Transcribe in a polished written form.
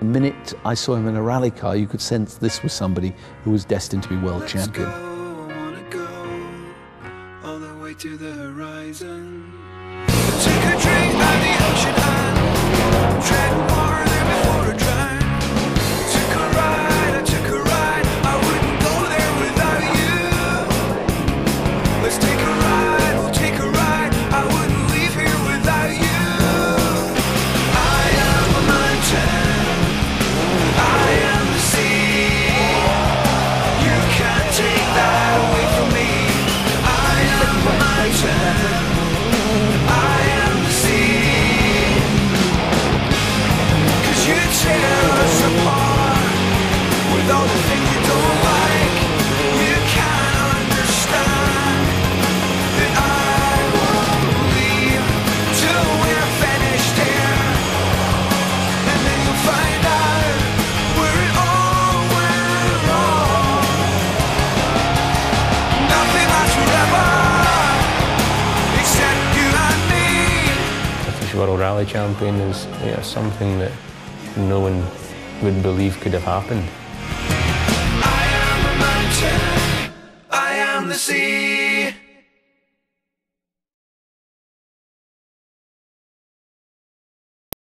The minute I saw him in a rally car, you could sense this was somebody who was destined to be world champion. All the way to the horizon. Take a drink at the ocean and tread water there before a drown. Took a ride, I took a ride. I wouldn't go there without you. Let's take a ride, we'll take a ride. I wouldn't leave here without you. I am a mountain, I am the sea. You can't take that away from me. I am a mountain, I am the sea. 'Cause you tear us apart with all the things you don't like. You can't understand that I won't leave till we're finished here. And then you'll find out where it all went wrong. Nothing lasts forever except you and me. A British World Rally Champion is something that no one would believe could have happened. I am a mountain, I am the sea.